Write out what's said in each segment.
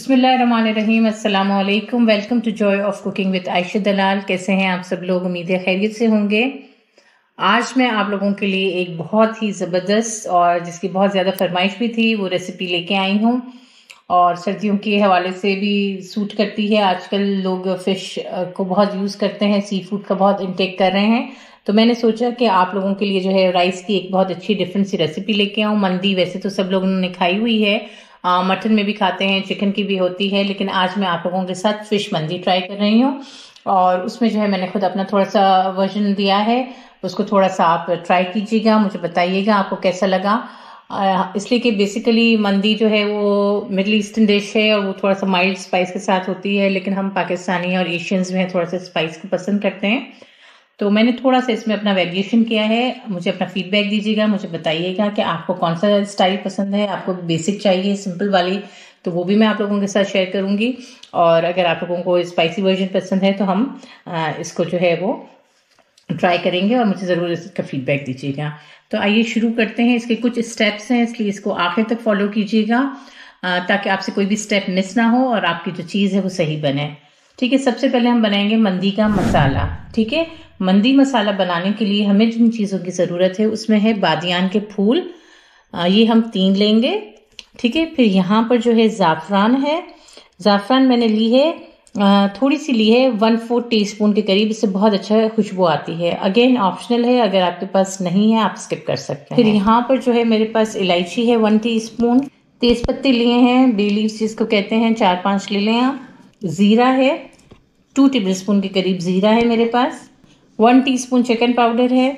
बिस्मिल्लाहिर्रहमानिर्रहीम। अस्सलाम वालेकुम। Welcome to joy of cooking with Aisha Dalal. कैसे हैं आप सब लोग? उम्मीद है खैरियत से होंगे। आज मैं आप लोगों के लिए एक बहुत ही ज़बरदस्त और जिसकी बहुत ज़्यादा फरमाइश भी थी वो रेसिपी लेके आई हूँ और सर्दियों के हवाले से भी सूट करती है। आजकल लोग फ़िश को बहुत यूज़ करते हैं, सी फूड का बहुत इंटेक कर रहे हैं, तो मैंने सोचा कि आप लोगों के लिए जो है राइस की एक बहुत अच्छी डिफरेंट सी रेसिपी लेके आऊँ। मंदी वैसे तो सब लोगों ने खाई हुई है, मटन में भी खाते हैं, चिकन की भी होती है, लेकिन आज मैं आप लोगों के साथ फिश मंदी ट्राई कर रही हूँ और उसमें जो है मैंने खुद अपना थोड़ा सा वर्जन दिया है। उसको थोड़ा सा आप ट्राई कीजिएगा, मुझे बताइएगा आपको कैसा लगा। इसलिए कि बेसिकली मंदी जो है वो मिडल ईस्टर्न डिश है और वो थोड़ा सा माइल्ड स्पाइस के साथ होती है, लेकिन हम पाकिस्तानी और एशियंस में थोड़ा सा स्पाइस को पसंद करते हैं, तो मैंने थोड़ा सा इसमें अपना वेरिएशन किया है। मुझे अपना फीडबैक दीजिएगा, मुझे बताइएगा कि आपको कौन सा स्टाइल पसंद है। आपको बेसिक चाहिए सिंपल वाली, तो वो भी मैं आप लोगों के साथ शेयर करूंगी, और अगर आप लोगों को स्पाइसी वर्जन पसंद है तो हम इसको जो है वो ट्राई करेंगे और मुझे ज़रूर इसका फीडबैक दीजिएगा। तो आइए शुरू करते हैं। इसके कुछ स्टेप्स हैं, इसलिए इसको आखिर तक फॉलो कीजिएगा ताकि आपसे कोई भी स्टेप मिस ना हो और आपकी जो चीज़ है वो सही बने। ठीक है, सबसे पहले हम बनाएंगे मंदी का मसाला। ठीक है, मंदी मसाला बनाने के लिए हमें जिन चीज़ों की ज़रूरत है उसमें है बादियान के फूल, ये हम 3 लेंगे। ठीक है, फिर यहाँ पर जो है ज़ाफ़रान है, ज़ाफ़रान मैंने ली है, थोड़ी सी ली है, 1/4 टीस्पून के करीब। इससे बहुत अच्छा खुशबू आती है। अगेन ऑप्शनल है, अगर आपके पास नहीं है आप स्किप कर सकते हैं। फिर यहाँ पर जो है मेरे पास इलायची है 1 टीस्पून, तेज पत्ते लिए हैं, बे लीव्स जिसको कहते हैं, 4-5 ले लें आप। ज़ीरा है 2 टेबलस्पून के करीब ज़ीरा है मेरे पास। 1 टीस्पून चिकन पाउडर है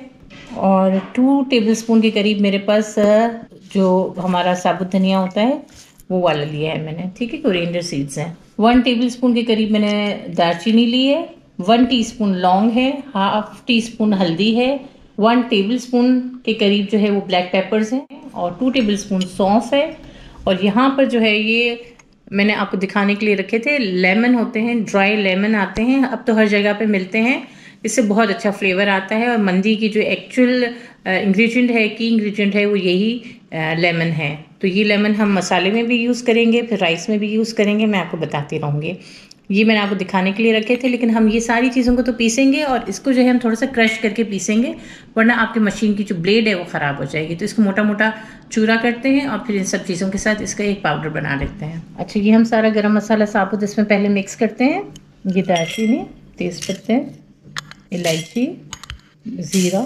और 2 टेबलस्पून के करीब मेरे पास जो हमारा साबुत धनिया होता है वो वाला लिया है मैंने। ठीक है, कोरिएंडर सीड्स हैं। 1 टेबलस्पून के करीब मैंने दालचीनी ली है। 1 टीस्पून लौंग है, 1/2 टीस्पून हल्दी है, 1 टेबलस्पून के करीब जो है वो ब्लैक पेपर्स हैं और 2 टेबलस्पून सौंफ है। और यहाँ पर जो है ये मैंने आपको दिखाने के लिए रखे थे, लेमन होते हैं, ड्राई लेमन आते हैं, अब तो हर जगह पे मिलते हैं। इससे बहुत अच्छा फ्लेवर आता है और मंदी की जो एक्चुअल इंग्रेडिएंट है, की इंग्रेडिएंट है, वो यही लेमन है। तो ये लेमन हम मसाले में भी यूज़ करेंगे, फिर राइस में भी यूज़ करेंगे, मैं आपको बताती रहूँगी। ये मैंने आपको दिखाने के लिए रखे थे, लेकिन हम ये सारी चीज़ों को तो पीसेंगे और इसको जो है हम थोड़ा सा क्रश करके पीसेंगे, वरना आपकी मशीन की जो ब्लेड है वो ख़राब हो जाएगी। तो इसको मोटा मोटा चूरा करते हैं और फिर इन सब चीज़ों के साथ इसका एक पाउडर बना लेते हैं। अच्छा, ये हम सारा गरम मसाला साबुत इसमें पहले मिक्स करते हैं। ये दालचीनी, तेज़पत्ते, इलायची, ज़ीरा,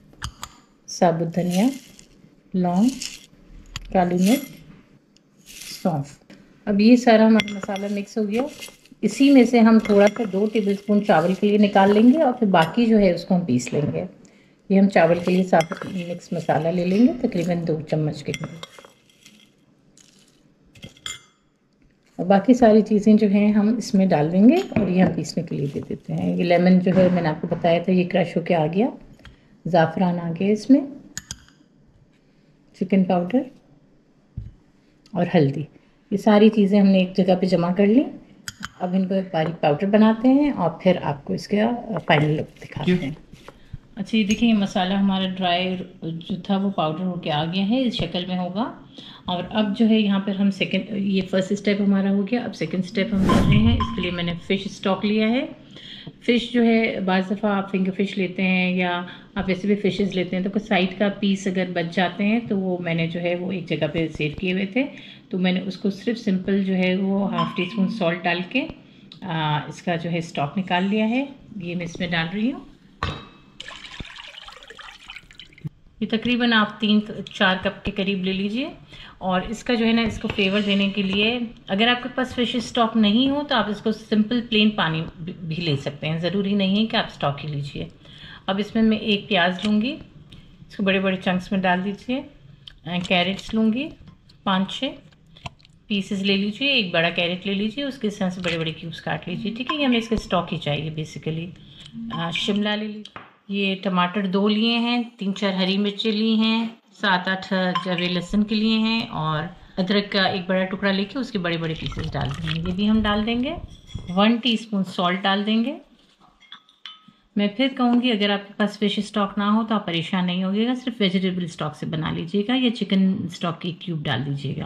साबुत धनिया, लौंग, काली मिर्च, सौंफ। अब ये सारा हमारा मसाला मिक्स हो गया। इसी में से हम थोड़ा सा 2 टेबलस्पून चावल के लिए निकाल लेंगे और फिर बाकी जो है उसको हम पीस लेंगे। ये हम चावल के लिए साबुत मिक्स मसाला ले लेंगे, तकरीबन 2 चम्मच के करीब। और बाकी सारी चीज़ें जो हैं हम इसमें डाल देंगे और ये हम पीसने के लिए दे देते हैं। ये लेमन जो है मैंने आपको बताया था, ये क्रश होके आ गया। ज़ाफ़रान आ गया इसमें, चिकन पाउडर और हल्दी, ये सारी चीज़ें हमने एक जगह पे जमा कर ली। अब इनको एक बारीक पाउडर बनाते हैं और फिर आपको इसका फाइनल लुक दिखाते हैं। अच्छा, ये देखिए, ये मसाला हमारा ड्राई जो था वो पाउडर होके आ गया है, इस शक्ल में होगा। और अब जो है यहाँ पर हम ये फर्स्ट स्टेप हमारा हो गया। अब सेकंड स्टेप हम कर रहे हैं। इसके लिए मैंने फ़िश स्टॉक लिया है। फ़िश जो है बाज़ दफ़ा आप फिंगर फ़िश लेते हैं या आप वैसे भी फ़िशेस लेते हैं, तो कुछ साइड का पीस अगर बच जाते हैं तो वो मैंने जो है वो एक जगह पे सेव किए हुए थे, तो मैंने उसको सिर्फ सिंपल जो है वो 1/2 टीस्पून सॉल्ट डाल के इसका जो है स्टॉक निकाल लिया है। ये मैं इसमें डाल रही हूँ। ये तकरीबन आप 3-4 कप के करीब ले लीजिए। और इसका जो है ना, इसको फ्लेवर देने के लिए अगर आपके पास फिश स्टॉक नहीं हो तो आप इसको सिंपल प्लेन पानी भी ले सकते हैं, ज़रूरी नहीं है कि आप स्टॉक ही लीजिए। अब इसमें मैं 1 प्याज लूँगी, इसको बड़े बड़े चंक्स में डाल दीजिए। कैरेट्स लूँगी, 5-6 पीसेस ले लीजिए। एक बड़ा कैरेट ले लीजिए, उसके साथ से बड़े बड़े क्यूब्स काट लीजिए। ठीक है, ये हमें इसका स्टॉक ही चाहिए बेसिकली। शिमला ले लीजिए। ये टमाटर 2 लिए हैं, 3-4 हरी मिर्चें ली हैं, 7-8 जवे लहसुन के लिए हैं और अदरक का एक बड़ा टुकड़ा लेके उसके बड़े बड़े पीसेस डाल देंगे। ये भी हम डाल देंगे। 1 टीस्पून सॉल्ट डाल देंगे। मैं फिर कहूँगी, अगर आपके पास फिश स्टॉक ना हो तो आप परेशान नहीं होइएगा, सिर्फ वेजिटेबल स्टॉक से बना लीजिएगा या चिकन स्टॉक की क्यूब डाल दीजिएगा।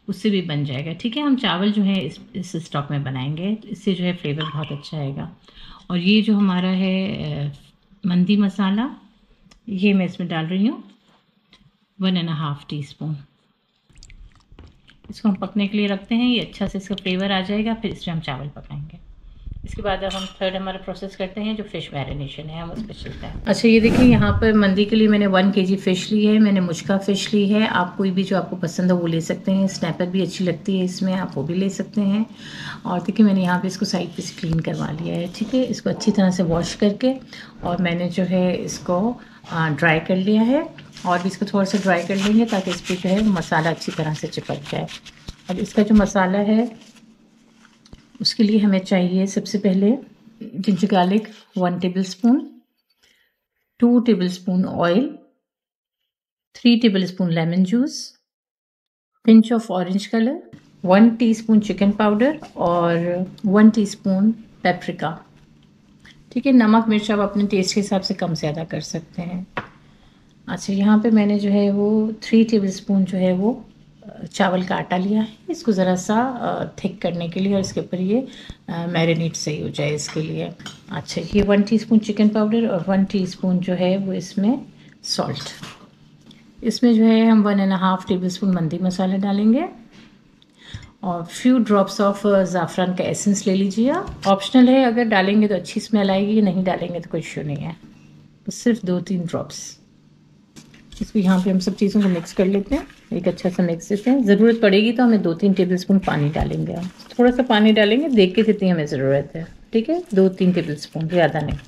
उससे भी बन जाएगा। ठीक है, हम चावल जो है इस स्टॉक में बनाएंगे, इससे जो है फ्लेवर बहुत अच्छा आएगा। और ये जो हमारा है मंदी मसाला, ये मैं इसमें डाल रही हूँ 1.5 टीस्पून। इसको हम पकने के लिए रखते हैं, ये अच्छा से इसका फ्लेवर आ जाएगा, फिर इसमें हम चावल पकाएंगे। इसके बाद अब हम थर्ड हमारा प्रोसेस करते हैं, जो फ़िश मैरिनेशन है हम उस पर चलते हैं। अच्छा, ये देखिए यहाँ पर मंदी के लिए मैंने 1 kg फ़िश ली है, मैंने मुचका फ़िश ली है। आप कोई भी जो आपको पसंद हो वो ले सकते हैं, स्नैपर भी अच्छी लगती है इसमें, आप वो भी ले सकते हैं। और देखिए मैंने यहाँ पे इसको साइड पे से क्लीन करवा लिया है। ठीक है, इसको अच्छी तरह से वॉश करके और मैंने जो है इसको ड्राई कर लिया है, और भी इसको थोड़ा सा ड्राई कर लेंगे ताकि इस पर जो है मसाला अच्छी तरह से चिपक जाए। अब इसका जो मसाला है उसके लिए हमें चाहिए सबसे पहले ginger garlic 1 tablespoon, 2 tablespoon oil, 3 tablespoon lemon juice, pinch of orange colour, 1 teaspoon chicken powder और 1 टीस्पून पेपरिका। ठीक है, नमक मिर्च आप अपने टेस्ट के हिसाब से कम ज़्यादा कर सकते हैं। अच्छा, यहाँ पे मैंने जो है वो 3 टेबलस्पून जो है वो चावल का आटा लिया है, इसको ज़रा सा थिक करने के लिए, और इसके ऊपर ये मैरिनेट सही हो जाए इसके लिए। अच्छा, ये 1 टीस्पून चिकन पाउडर और 1 टीस्पून जो है वो इसमें सॉल्ट। इसमें जो है हम 1.5 टेबलस्पून मंदी मसाला डालेंगे, और फ्यू ड्रॉप्स ऑफ ज़ाफ़रान का एसेंस ले लीजिए। ऑप्शनल है, अगर डालेंगे तो अच्छी स्मेल आएगी, नहीं डालेंगे तो कोई इशू नहीं है, तो सिर्फ 2-3 ड्रॉप्स। इसको यहाँ पे हम सब चीज़ों को मिक्स कर लेते हैं, एक अच्छा सा मिक्स देते हैं। ज़रूरत पड़ेगी तो हमें 2-3 टेबलस्पून पानी डालेंगे, हम थोड़ा सा पानी डालेंगे देख के जितनी हमें ज़रूरत है। ठीक है, 2-3 टेबलस्पून, ज़्यादा नहीं।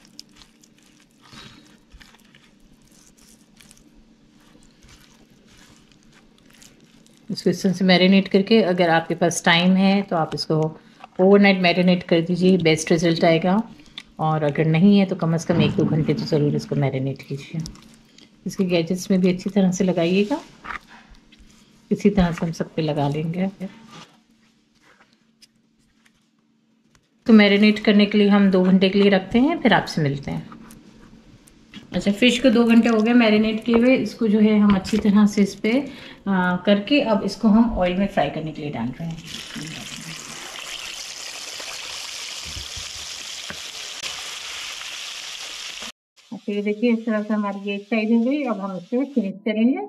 इसको इस तरह से मैरिनेट करके, अगर आपके पास टाइम है तो आप इसको ओवरनाइट मैरिनेट कर दीजिए, बेस्ट रिजल्ट आएगा। और अगर नहीं है तो कम से कम 1-2 घंटे तो ज़रूर इसको मैरिनेट कीजिए। इसके गैजेट्स में भी अच्छी तरह से लगाइएगा, इसी तरह से हम सब पे लगा लेंगे। तो मैरिनेट करने के लिए हम 2 घंटे के लिए रखते हैं, फिर आपसे मिलते हैं। अच्छा, फ़िश को 2 घंटे हो गए मैरिनेट किए हुए। इसको जो है हम अच्छी तरह से इस पर करके अब इसको हम ऑयल में फ्राई करने के लिए डाल रहे हैं। अच्छा, ये देखिए इस तरह से हमारी ये एक साइड हो गई, अब हम इसे फिनिश करेंगे।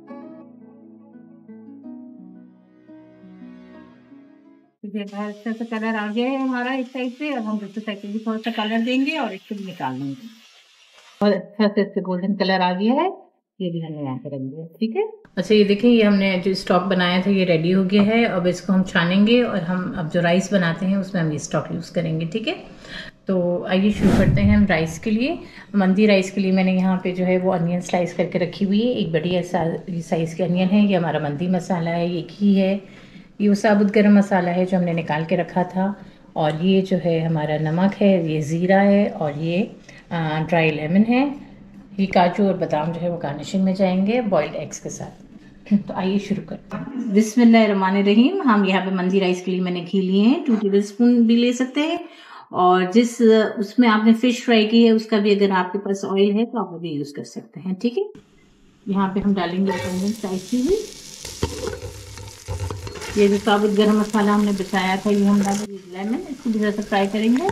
अच्छा सा कलर आ गया है हमारा एक साइड से, अब हम दूसरी साइड पे भी थोड़ा सा कलर देंगे और इसको भी निकाल लेंगे। और अच्छा से इससे गोल्डन कलर आ गया है, ये भी हमने यहाँ पे रख दिया। ठीक है, अच्छा ये देखिए, ये हमने जो स्टॉक बनाया था ये रेडी हो गया है। अब इसको हम छानेंगे और हम अब जो राइस बनाते हैं उसमें हम ये स्टॉक यूज़ करेंगे। ठीक है, तो आइए शुरू करते हैं हम राइस के लिए। मंदी राइस के लिए मैंने यहाँ पे जो है वो अनियन स्लाइस करके रखी हुई है, एक बढ़िया साइज़ के अनियन है। ये हमारा मंदी मसाला है, ये घी है, ये वो साबुत गरम मसाला है जो हमने निकाल के रखा था, और ये जो है हमारा नमक है, ये ज़ीरा है, और ये ड्राई लेमन है। ये काजू और बादाम जो है वो गार्निशिंग में जाएंगे बॉइल्ड एग्स के साथ। तो आइए शुरू करते हैं। बिस्मिल्लाहिर्रहमानिर्रहीम। हम यहाँ पे मंदी राइस के लिए मैंने घी लिए हैं, 2 टेबलस्पून भी ले सकते हैं, और जिस उसमें आपने फिश फ्राई की है उसका भी अगर आपके पास ऑयल है तो आप वो भी यूज़ कर सकते हैं। ठीक है, यहाँ पे हम डालेंगे अनियन स्लाइस की हुई। ये जो साबुत गरम मसाला हमने बचाया था ये हम डालेंगे, लेमन, इसको भी थोड़ा सा फ्राई करेंगे।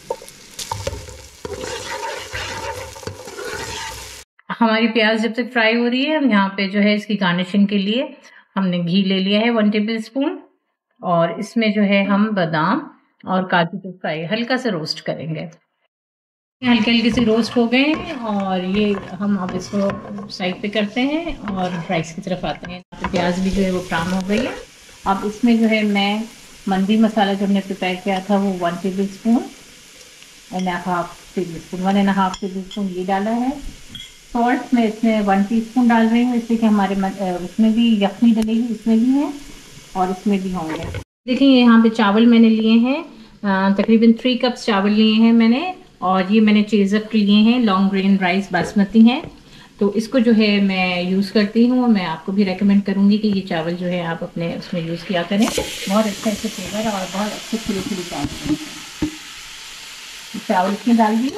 हमारी प्याज जब तक फ्राई हो रही है, हम यहाँ पे जो है इसकी गार्निशिंग के लिए हमने घी ले लिया है 1 टेबलस्पून, और इसमें जो है हम बादाम और काजू को फ्राई हल्का से रोस्ट करेंगे। हल्के हल्के से रोस्ट हो गए हैं, और ये हम अब इसको साइड पे करते हैं और राइस की तरफ आते हैं। तो प्याज भी जो है वो ब्राउन हो गई है। अब इसमें जो है मैं मंदी मसाला जो हमने प्रिपेयर किया था वो 1 टेबलस्पून, 1.5 टेबलस्पून ये डाला है। सॉल्ट मैं इसमें 1 टीस्पून डाल रही हूँ, इससे कि हमारे उसमें भी यखनी डलेगी, इसमें भी है और इसमें भी होंगे। देखिए यहाँ पे चावल मैंने लिए हैं, तकरीबन 3 कप्स चावल लिए हैं मैंने, और ये मैंने चेज़अप लिए हैं, लॉन्ग ग्रेन राइस बासमती हैं। तो इसको जो है मैं यूज़ करती हूँ, मैं आपको भी रेकमेंड करूँगी कि ये चावल जो है आप अपने उसमें यूज़ किया करें, बहुत अच्छा इससे फ्लेवर और बहुत अच्छे खुले चावल। चावल इसमें डाल दिए,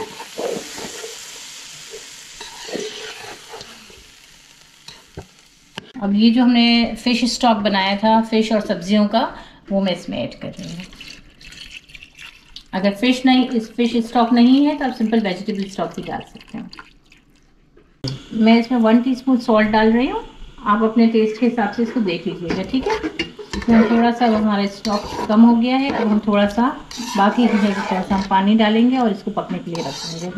अब ये जो हमने फ़िश स्टॉक बनाया था फ़िश और सब्जियों का, वो मैं इसमें ऐड कर रही हूँ। अगर फ़िश स्टॉक नहीं है तो आप सिंपल वेजिटेबल स्टॉक भी डाल सकते हैं। मैं इसमें 1 टीस्पून सॉल्ट डाल रही हूँ। आप अपने टेस्ट के हिसाब से इसको देख लीजिएगा, ठीक है। इसमें थोड़ा सा हमारा स्टॉक कम हो गया है, अब हम थोड़ा सा बाकी जो है थोड़ा सा हम पानी डालेंगे और इसको पकने के लिए रख देंगे।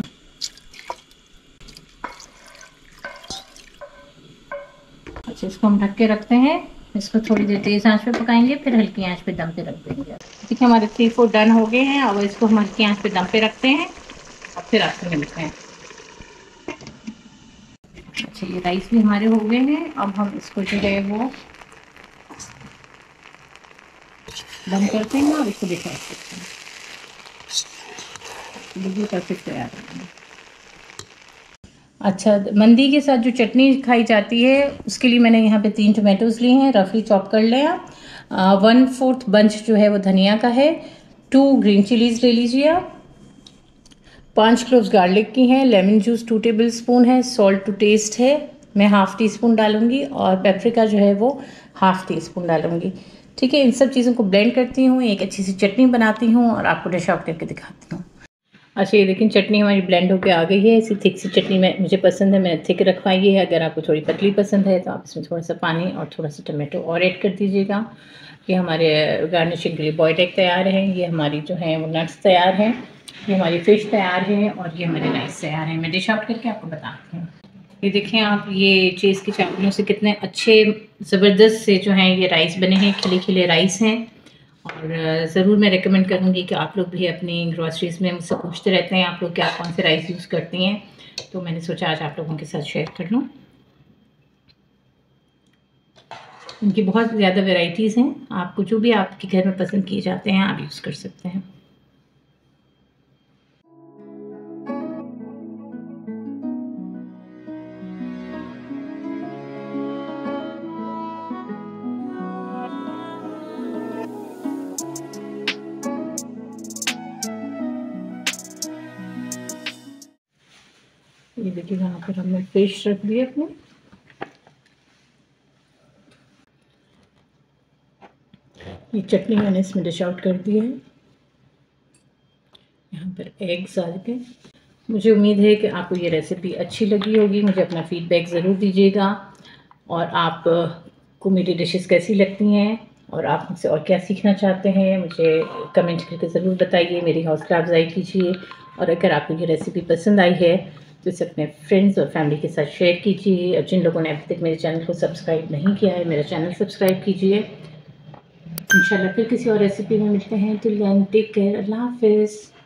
अच्छा, इसको हम ढक के रखते हैं। इसको थोड़ी देर तेज़ आंच पे पकाएंगे, फिर हल्की आंच पे दम पे रख देंगे। देखिए हमारे 3-4 डन हो गए हैं। अब इसको हम हल्की आंच पे दम पे रखते हैं और फिर आपसे मिलते हैं। अच्छा, ये राइस भी हमारे हो गए हैं। अब हम इसको जो है वो दम करते हैं और इसको दिखा सकते हैं। बिल्कुल परफेक्ट तैयार है। अच्छा, मंदी के साथ जो चटनी खाई जाती है उसके लिए मैंने यहाँ पे 3 टोमेटोज़ लिए हैं, रफली चॉप कर लें आप। 1/4 बंच जो है वो धनिया का है। 2 ग्रीन चिलीज़ ले लीजिए आप। 5 क्लोव्स गार्लिक की हैं। लेमन जूस 2 टेबल स्पून है। सॉल्ट टू टेस्ट है, मैं ½ टीस्पून डालूंगी और पेपरिका जो है वो ½ टीस्पून डालूंगी। ठीक है, इन सब चीज़ों को ब्लेंड करती हूँ, एक अच्छी सी चटनी बनाती हूँ और आपको डिश आउट करके दिखाती हूँ। अच्छा, ये देखिए चटनी हमारी ब्लेंड होके आ गई है। ऐसी थिक सी चटनी मुझे पसंद है, मैंने थिक रखवाई है। अगर आपको थोड़ी पतली पसंद है तो आप इसमें थोड़ा सा पानी और थोड़ा सा टमाटो और ऐड कर दीजिएगा। ये हमारे गार्निशिंग के लिए बॉइल्ड एग तैयार है। ये हमारी जो है वो नट्स तैयार हैं। ये हमारी फ़िश तैयार है और ये हमारे राइस तैयार है। मैं डिश आउट करके आपको बताती हूँ। ये देखें आप, ये चीज़ की चावलों से कितने अच्छे ज़बरदस्त से जो हैं ये राइस बने हैं, खिले खिले राइस हैं। और ज़रूर मैं रेकमेंड करूँगी कि आप लोग भी अपनी ग्रॉसरीज़ में मुझसे पूछते रहते हैं आप लोग क्या कौन से राइस यूज़ करती हैं, तो मैंने सोचा आज आप लोगों के साथ शेयर कर लूँ। इनकी बहुत ज़्यादा वैरायटीज़ हैं, आपको जो भी आपके घर में पसंद किए जाते हैं आप यूज़ कर सकते हैं। ये देखिए यहाँ पर हमने फिश रख दी अपने। ये चटनी मैंने इसमें डिश आउट कर दी है। यहाँ पर एग्स डाल के। मुझे उम्मीद है कि आपको ये रेसिपी अच्छी लगी होगी। मुझे अपना फ़ीडबैक ज़रूर दीजिएगा और आप को मेरी डिशेस कैसी लगती हैं और आप मुझसे और क्या सीखना चाहते हैं मुझे कमेंट करके ज़रूर बताइए, मेरी हौसला अफजाई कीजिए। और अगर आपको ये रेसिपी पसंद आई है तो इसे अपने फ्रेंड्स और फैमिली के साथ शेयर कीजिए। और जिन लोगों ने अभी तक मेरे चैनल को सब्सक्राइब नहीं किया है, मेरा चैनल सब्सक्राइब कीजिए। इंशाल्लाह फिर किसी और रेसिपी में मिलते हैं। टिल देन टेक केयर, अल्लाह हाफ़िज़।